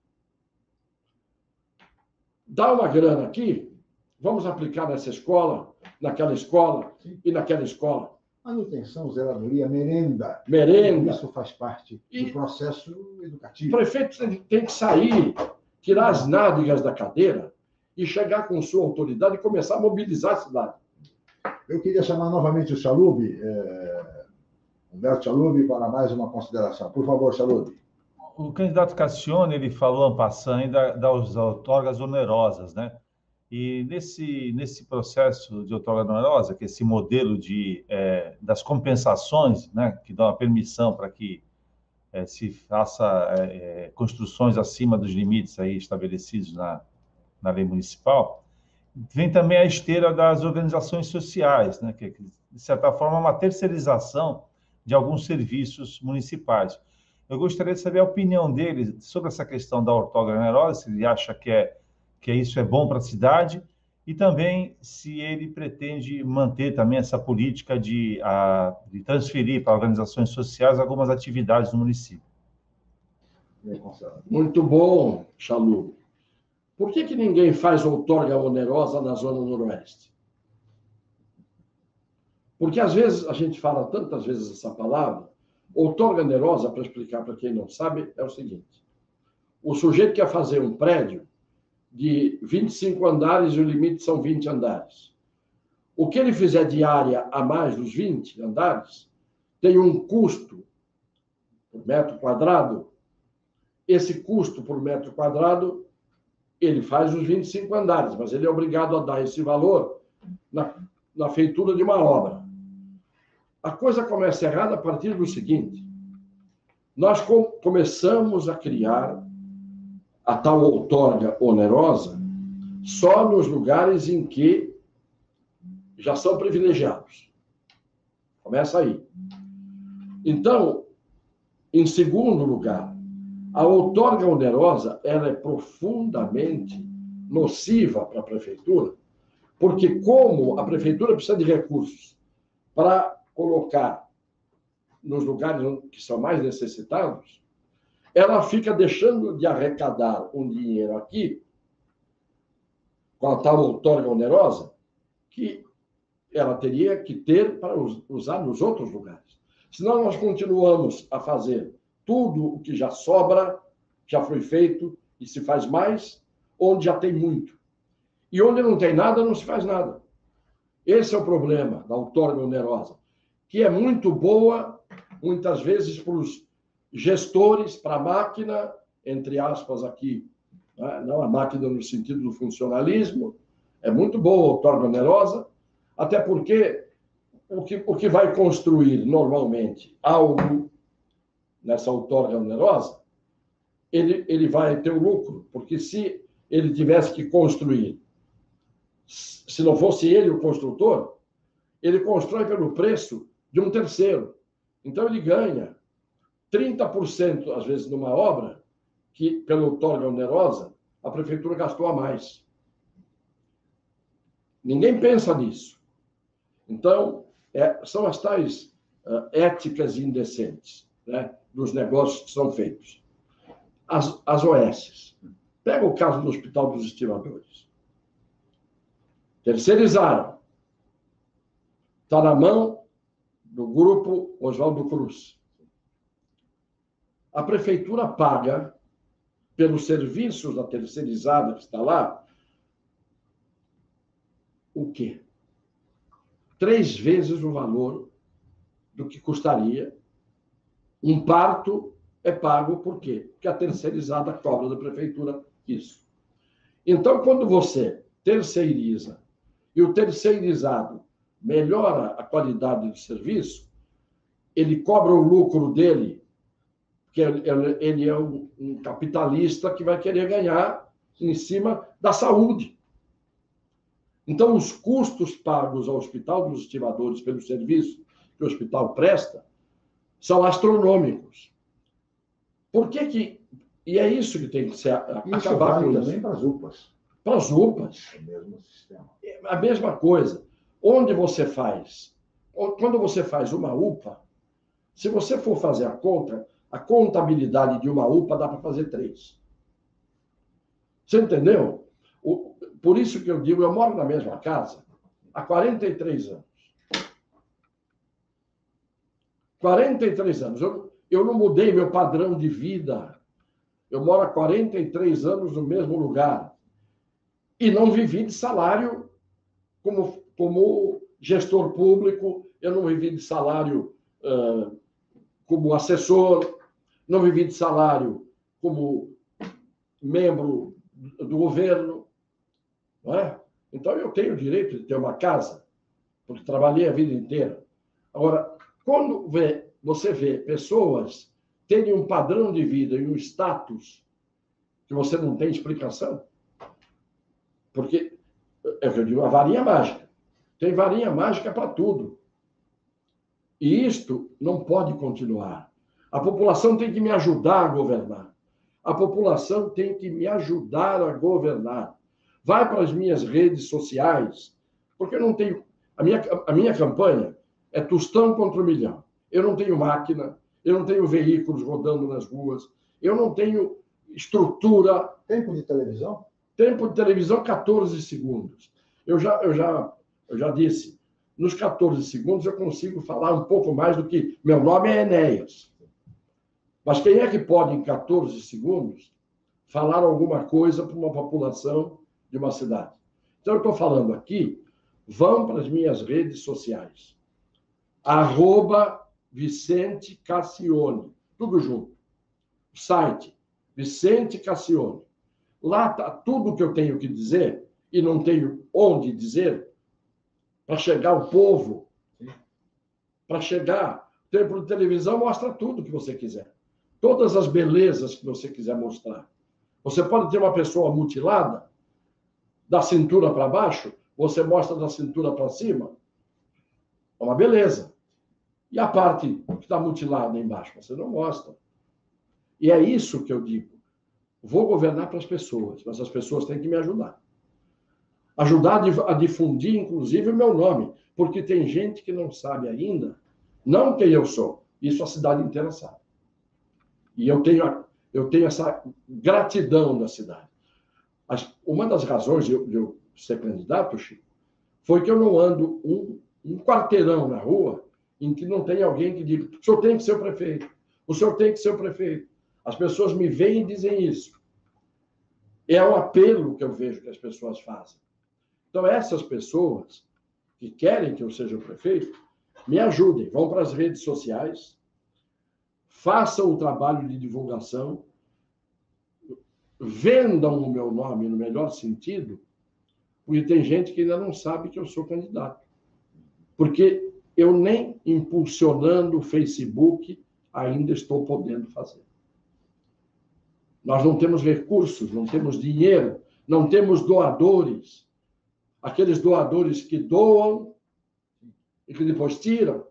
Dá uma grana aqui, vamos aplicar nessa escola, naquela escola e naquela escola. Manutenção, zeladoria, merenda. Merenda. Isso faz parte do processo educativo. O prefeito tem que sair, tirar as nádegas da cadeira e chegar com sua autoridade e começar a mobilizar a cidade. Eu queria chamar novamente o Chalub, Humberto Chalub, para mais uma consideração. Por favor, Chalub. O candidato Cassione, ele falou en passant das outorgas onerosas, né? E nesse processo de outorga onerosa, que é esse modelo das compensações, né, que dão a permissão para que se faça construções acima dos limites aí estabelecidos na lei municipal, vem também a esteira das organizações sociais, né, que de certa forma é uma terceirização de alguns serviços municipais. Eu gostaria de saber a opinião dele sobre essa questão da outorga onerosa, se ele acha que isso é bom para a cidade, e também se ele pretende manter também essa política de transferir para organizações sociais algumas atividades do município. Muito bom, Chalub. Por que ninguém faz outorga onerosa na Zona Noroeste? Porque, às vezes, a gente fala tantas vezes essa palavra, outorga onerosa, para explicar para quem não sabe, é o seguinte. O sujeito quer fazer um prédio de 25 andares e o limite são 20 andares. O que ele fizer de área a mais dos 20 andares tem um custo por metro quadrado. Esse custo por metro quadrado, ele faz os 25 andares, mas ele é obrigado a dar esse valor na feitura de uma obra. A coisa começa errada a partir do seguinte. Nós começamos a criar a tal outorga onerosa só nos lugares em que já são privilegiados. Começa aí. Então, em segundo lugar, a outorga onerosa ela é profundamente nociva para a prefeitura, porque como a prefeitura precisa de recursos para colocar nos lugares que são mais necessitados, ela fica deixando de arrecadar um dinheiro aqui, com a tal outorga onerosa, que ela teria que ter para usar nos outros lugares. Senão nós continuamos a fazer tudo o que já sobra, já foi feito e se faz mais, onde já tem muito. E onde não tem nada, não se faz nada. Esse é o problema da outorga onerosa, que é muito boa, muitas vezes, para os gestores, para a máquina, entre aspas aqui, né? Não a máquina no sentido do funcionalismo, é muito boa a outorga onerosa, até porque o que vai construir normalmente algo nessa outorga onerosa, ele vai ter um lucro, porque se ele tivesse que construir, se não fosse ele o construtor, ele constrói pelo preço de um terceiro. Então ele ganha 30%, às vezes, numa obra, que, pela outorga onerosa, a prefeitura gastou a mais. Ninguém pensa nisso. Então, são as tais éticas indecentes, né, dos negócios que são feitos. As OS. Pega o caso do Hospital dos Estivadores. Terceirizaram. Está na mão do grupo Oswaldo Cruz. A prefeitura paga pelos serviços da terceirizada que está lá o quê? 3 vezes o valor do que custaria. Um parto é pago por quê? Porque a terceirizada cobra da prefeitura isso. Então, quando você terceiriza e o terceirizado melhora a qualidade do serviço, ele cobra o lucro dele, porque ele é um capitalista que vai querer ganhar em cima da saúde. Então, os custos pagos ao Hospital dos Estivadores pelo serviço que o hospital presta são astronômicos. Por que e é isso que tem que ser acabar com isso. Também para as UPAs. Para as UPAs. É o mesmo sistema. A mesma coisa. Onde você faz? Quando você faz uma UPA, se você for fazer a conta, a contabilidade de uma UPA dá para fazer 3. Você entendeu? Por isso que eu digo, eu moro na mesma casa há 43 anos. 43 anos. Eu não mudei meu padrão de vida. Eu moro há 43 anos no mesmo lugar. E não vivi de salário como gestor público, eu não vivi de salário como assessor, não vivi de salário como membro do governo. Não é? Então, eu tenho o direito de ter uma casa, porque trabalhei a vida inteira. Agora, quando você vê pessoas terem um padrão de vida e um status que você não tem explicação, porque, é o que eu digo, a varinha mágica. Tem varinha mágica para tudo. E isto não pode continuar. A população tem que me ajudar a governar. A população tem que me ajudar a governar. Vai para as minhas redes sociais, porque eu não tenho... A minha campanha é Tostão contra o milhão. Eu não tenho máquina, eu não tenho veículos rodando nas ruas, eu não tenho estrutura. Tempo de televisão? Tempo de televisão, 14 segundos. Eu já disse, nos 14 segundos eu consigo falar um pouco mais do que... Meu nome é Enéas. Mas quem é que pode, em 14 segundos, falar alguma coisa para uma população de uma cidade? Então, eu estou falando aqui, vão para as minhas redes sociais. @Vicente Cassione. Tudo junto. O site, Vicente Cassione. Lá está tudo o que eu tenho que dizer e não tenho onde dizer para chegar ao povo. Para chegar. O tempo de televisão mostra tudo que você quiser. Todas as belezas que você quiser mostrar. Você pode ter uma pessoa mutilada, da cintura para baixo, você mostra da cintura para cima. É uma beleza. E a parte que está mutilada embaixo, você não mostra. E é isso que eu digo. Vou governar para as pessoas, mas as pessoas têm que me ajudar. Ajudar a difundir, inclusive, o meu nome, porque tem gente que não sabe ainda, não quem eu sou. Isso a cidade inteira sabe. E eu tenho essa gratidão da cidade. Uma das razões de eu ser candidato, Chico, foi que eu não ando um quarteirão na rua em que não tem alguém que diga: o senhor tem que ser o prefeito, o senhor tem que ser o prefeito. As pessoas me veem e dizem isso. É um apelo que eu vejo que as pessoas fazem. Então, essas pessoas que querem que eu seja o prefeito, me ajudem. Vão para as redes sociais, façam o trabalho de divulgação, vendam o meu nome no melhor sentido, porque tem gente que ainda não sabe que eu sou candidato. Porque eu nem impulsionando o Facebook ainda estou podendo fazer. Nós não temos recursos, não temos dinheiro, não temos doadores. Aqueles doadores que doam e que depois tiram.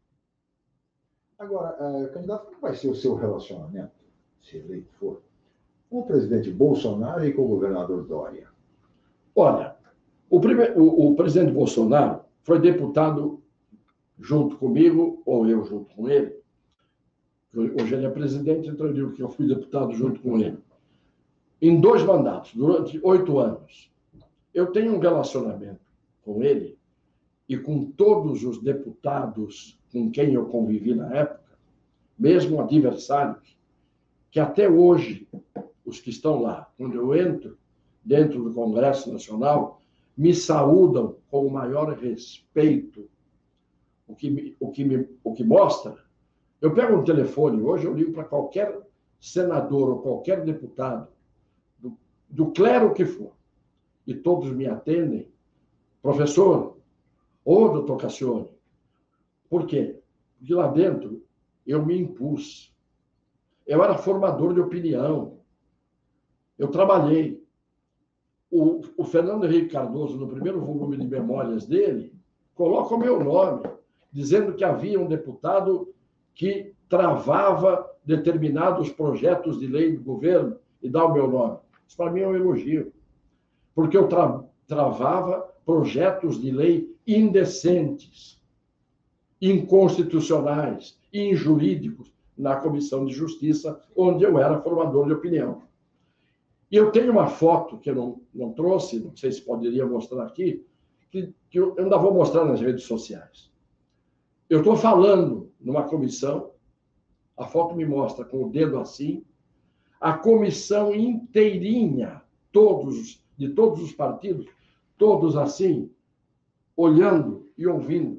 Agora, candidato, como vai ser o seu relacionamento, se eleito for, com o presidente Bolsonaro e com o governador Dória? Olha, o presidente Bolsonaro foi deputado junto comigo, ou eu junto com ele. Hoje ele é presidente, então eu digo que eu fui deputado junto com ele. Em 2 mandatos, durante 8 anos. Eu tenho um relacionamento com ele e com todos os deputados com quem eu convivi na época, mesmo adversários, que até hoje, os que estão lá, quando eu entro dentro do Congresso Nacional, me saúdam com o maior respeito, o que mostra. Eu pego um telefone hoje, eu ligo para qualquer senador ou qualquer deputado, do clero que for, e todos me atendem. Professor, ou doutor Cassione. Por quê? Porque lá dentro eu me impus. Eu era formador de opinião. Eu trabalhei. O Fernando Henrique Cardoso, no primeiro volume de memórias dele, coloca o meu nome, dizendo que havia um deputado que travava determinados projetos de lei do governo e dá o meu nome. Isso para mim é um elogio. Porque eu travava projetos de lei indecentes, inconstitucionais, injurídicos na Comissão de Justiça, onde eu era formador de opinião. E eu tenho uma foto que eu não trouxe, não sei se poderia mostrar aqui, que eu ainda vou mostrar nas redes sociais. Eu estou falando numa comissão, a foto me mostra com o dedo assim, a comissão inteirinha, de todos os partidos, todos assim, olhando e ouvindo.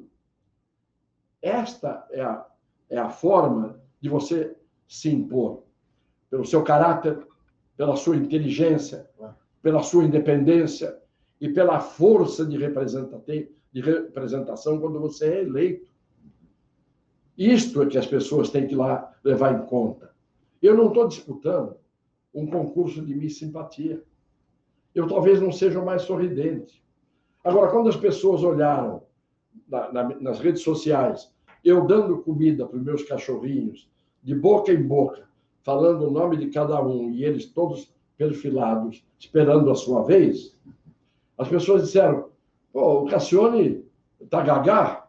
Esta é a forma de você se impor, pelo seu caráter, pela sua inteligência, pela sua independência e pela força de representação quando você é eleito. Isto é que as pessoas têm que lá levar em conta. Eu não estou disputando um concurso de Miss Simpatia. Eu talvez não seja o mais sorridente. Agora, quando as pessoas olharam nas redes sociais, eu dando comida para os meus cachorrinhos, de boca em boca, falando o nome de cada um, e eles todos perfilados, esperando a sua vez, as pessoas disseram, pô, o Cassione está gagá.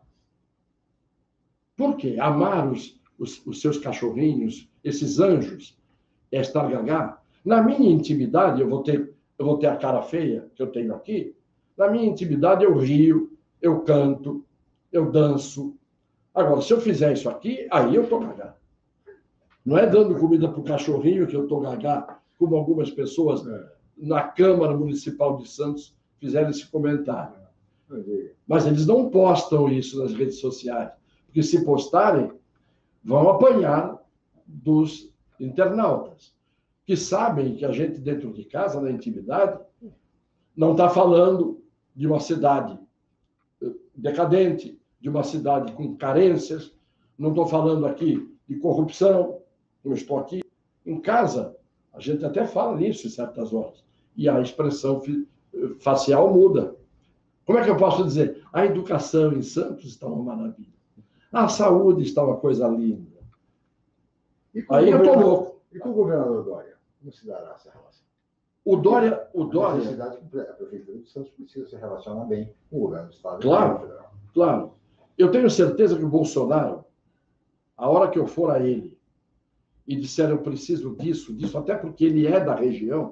Por quê? Amar os seus cachorrinhos, esses anjos, é estar gagá? Na minha intimidade, eu vou ter a cara feia que eu tenho aqui, na minha intimidade eu rio, eu canto, eu danço. Agora, se eu fizer isso aqui, aí eu estou gagá. Não é dando comida para o cachorrinho que eu estou gagá, como algumas pessoas na Câmara Municipal de Santos fizeram esse comentário. Mas eles não postam isso nas redes sociais, porque se postarem, vão apanhar dos internautas, que sabem que a gente dentro de casa, na intimidade, não está falando de uma cidade decadente, de uma cidade com carências, não estou falando aqui de corrupção, como estou aqui. Em casa, a gente até fala nisso em certas horas, e a expressão facial muda. Como é que eu posso dizer? A educação em Santos está uma maravilha. A saúde está uma coisa linda. Aí eu estou louco. E com o governador Dória? Como se dará essa relação? O Dória... A Prefeitura de Santos precisa se relacionar bem com o governo do Estado. Claro. Eu tenho certeza que o Bolsonaro, a hora que eu for a ele e disser eu preciso disso, até porque ele é da região,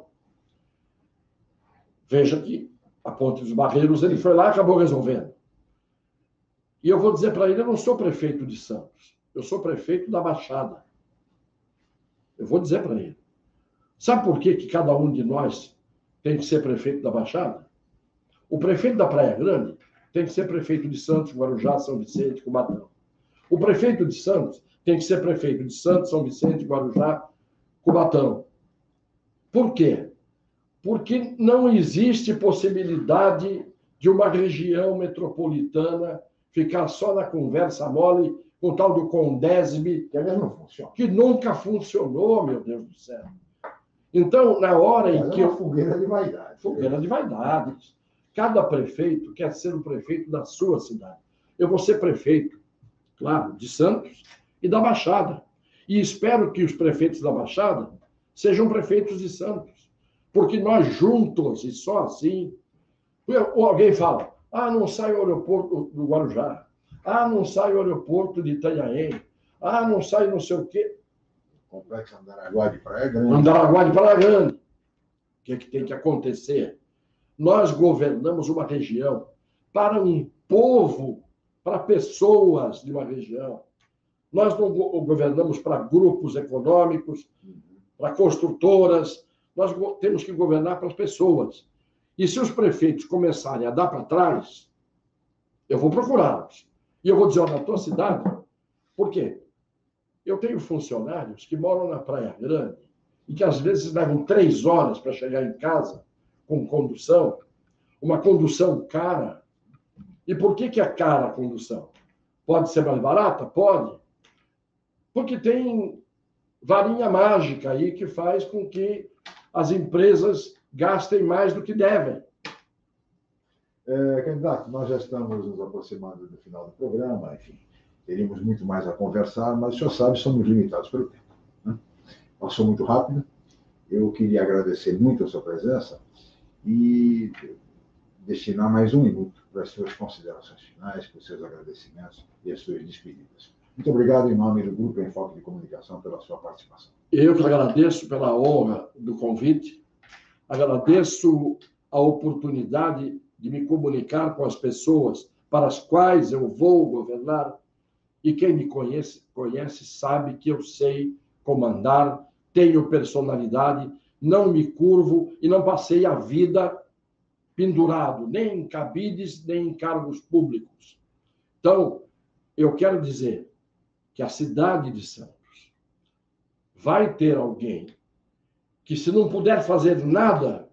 veja que a Ponte dos Barreiros, ele foi lá e acabou resolvendo. E eu vou dizer para ele, eu não sou prefeito de Santos, eu sou prefeito da Baixada. Eu vou dizer para ele. Sabe por que cada um de nós tem que ser prefeito da Baixada? O prefeito da Praia Grande tem que ser prefeito de Santos, Guarujá, São Vicente, Cubatão. O prefeito de Santos tem que ser prefeito de Santos, São Vicente, Guarujá, Cubatão. Por quê? Porque não existe possibilidade de uma região metropolitana ficar só na conversa mole com o tal do Condesb, que nunca funcionou, meu Deus do céu. Então, na hora em que... Fogueira de vaidade. Fogueira de vaidades. Cada prefeito quer ser o prefeito da sua cidade. Eu vou ser prefeito, claro, de Santos e da Baixada. E espero que os prefeitos da Baixada sejam prefeitos de Santos. Porque nós juntos, e só assim... Ou alguém fala, não sai o aeroporto do Guarujá. Não sai o aeroporto de Itanhaém. Não sai não sei o quê. Complexo Andaraguá de Praia Grande. Andaraguá de Praia Grande. O que é que tem que acontecer? Nós governamos uma região para um povo, para pessoas de uma região. Nós não governamos para grupos econômicos, para construtoras. Nós temos que governar para as pessoas. E se os prefeitos começarem a dar para trás, eu vou procurá-los. E eu vou dizer, na tua cidade, por quê? Eu tenho funcionários que moram na Praia Grande e que às vezes levam 3 horas para chegar em casa com condução, uma condução cara. E por que é cara a condução? Pode ser mais barata? Pode. Porque tem varinha mágica aí que faz com que as empresas gastem mais do que devem. Candidato, nós já estamos nos aproximando do final do programa, enfim, teríamos muito mais a conversar, mas o senhor sabe, somos limitados pelo tempo, né? Passou muito rápido. Eu queria agradecer muito a sua presença e destinar mais 1 minuto para as suas considerações finais, para os seus agradecimentos e as suas despedidas. Muito obrigado em nome do Grupo Enfoque de Comunicação pela sua participação. Eu que agradeço pela honra do convite, agradeço a oportunidade de me comunicar com as pessoas para as quais eu vou governar, E quem me conhece sabe que eu sei comandar, tenho personalidade, não me curvo e não passei a vida pendurado, nem em cabides, nem em cargos públicos. Então, eu quero dizer que a cidade de Santos vai ter alguém que, se não puder fazer nada,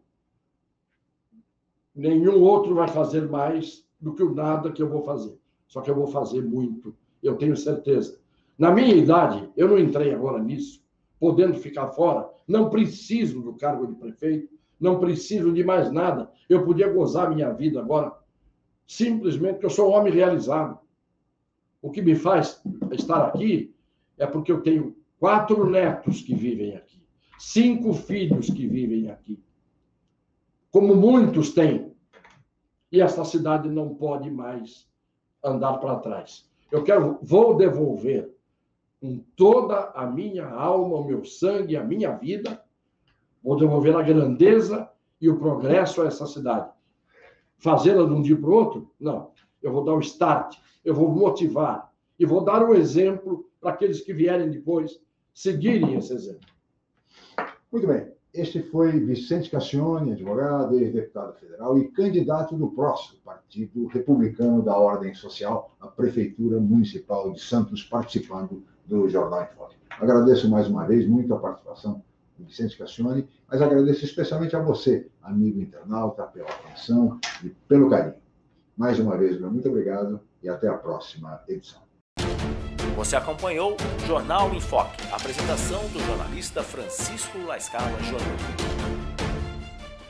nenhum outro vai fazer mais do que o nada que eu vou fazer. Só que eu vou fazer muito, eu tenho certeza. Na minha idade, eu não entrei agora nisso, podendo ficar fora, não preciso do cargo de prefeito, não preciso de mais nada. Eu podia gozar minha vida agora, simplesmente porque eu sou um homem realizado. O que me faz estar aqui é porque eu tenho 4 netos que vivem aqui, 5 filhos que vivem aqui, como muitos têm. E essa cidade não pode mais andar para trás. Vou devolver com toda a minha alma, o meu sangue, a minha vida, vou devolver a grandeza e o progresso a essa cidade. Fazê-la de um dia para o outro? Não. Eu vou dar o start, eu vou motivar e vou dar um exemplo para aqueles que vierem depois seguirem esse exemplo. Muito bem. Este foi Vicente Cassione, advogado, ex-deputado federal e candidato do PROS, Partido Republicano da Ordem Social, à Prefeitura Municipal de Santos, participando do Jornal em Foque. Agradeço mais uma vez muito a participação do Vicente Cassione, mas agradeço especialmente a você, amigo internauta, pela atenção e pelo carinho. Mais uma vez, muito obrigado e até a próxima edição. Você acompanhou Jornal em Foque, apresentação do jornalista Francisco La Scala Júnior.